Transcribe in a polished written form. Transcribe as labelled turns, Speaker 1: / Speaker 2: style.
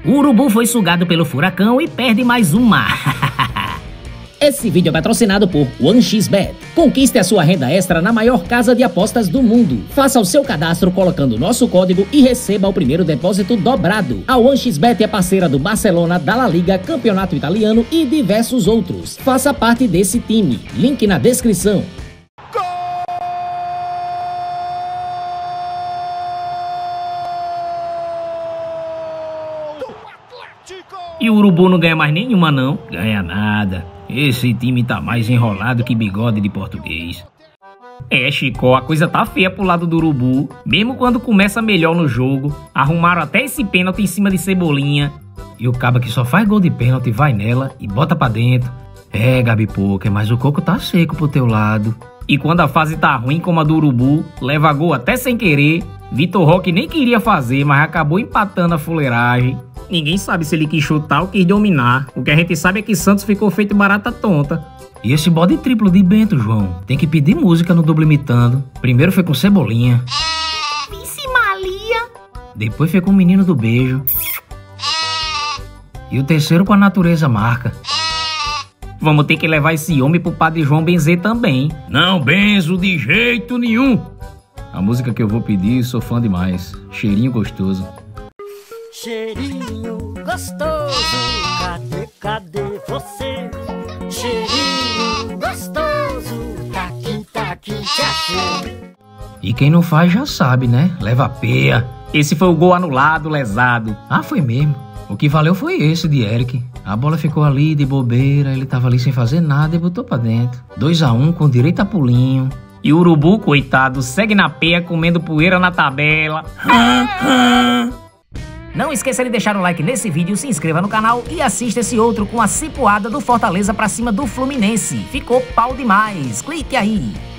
Speaker 1: O Urubu foi sugado pelo furacão e perde mais uma. Esse vídeo é patrocinado por 1xBet. Conquiste a sua renda extra na maior casa de apostas do mundo. Faça o seu cadastro colocando o nosso código e receba o primeiro depósito dobrado. A 1xBet é parceira do Barcelona, da La Liga, Campeonato Italiano e diversos outros. Faça parte desse time. Link na descrição. E o Urubu não ganha mais nenhuma não? Ganha nada. Esse time tá mais enrolado que bigode de português. Chicó, a coisa tá feia pro lado do Urubu. Mesmo quando começa melhor no jogo. Arrumaram até esse pênalti em cima de Cebolinha. E o caba que só faz gol de pênalti vai nela e bota pra dentro. Gabi Poker, mas o coco tá seco pro teu lado. E quando a fase tá ruim como a do Urubu, leva gol até sem querer. Vitor Roque nem queria fazer, mas acabou empatando a fuleiragem. Ninguém sabe se ele quis chutar ou quis dominar. O que a gente sabe é que Santos ficou feito barata tonta. E esse bode triplo de Bento, João? Tem que pedir música no Duble Imitando. Primeiro foi com Cebolinha.
Speaker 2: Vice Maria.
Speaker 1: Depois foi com o Menino do Beijo. E o terceiro com a Natureza Marca. Vamos ter que levar esse homem pro Padre João benzer também. Não benzo de jeito nenhum. A música que eu vou pedir, sou fã demais. Cheirinho gostoso.
Speaker 3: Cheirinho gostoso, cadê você? Cheirinho gostoso, tá aqui, te achei.
Speaker 1: E quem não faz já sabe, né? Leva a peia. Esse foi o gol anulado, lesado. Ah, foi mesmo. O que valeu foi esse de Eric. A bola ficou ali de bobeira, ele tava ali sem fazer nada e botou pra dentro. 2-1 com direito a pulinho. E o Urubu, coitado, segue na peia comendo poeira na tabela. Não esqueça de deixar o like nesse vídeo, se inscreva no canal e assista esse outro com a cipuada do Fortaleza pra cima do Fluminense. Ficou pau demais, clique aí!